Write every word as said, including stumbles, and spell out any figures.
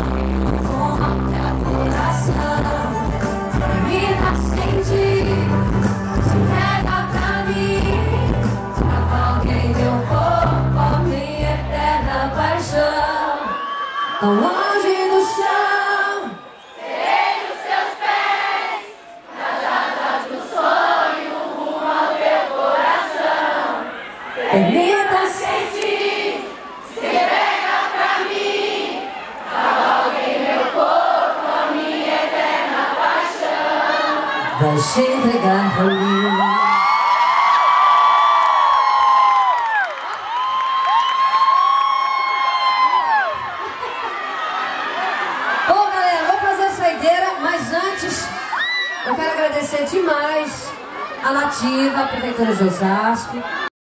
Tão longe do chão, serei os seus pés, nas asas do sonho, rumo ao teu coração. permita Sentir, se entrega pra mim, cavalgue meu corpo, a minha eterna paixão. vai se entregar pra mim. Mas antes, eu quero agradecer demais a Nativa, a Prefeitura de Osasco,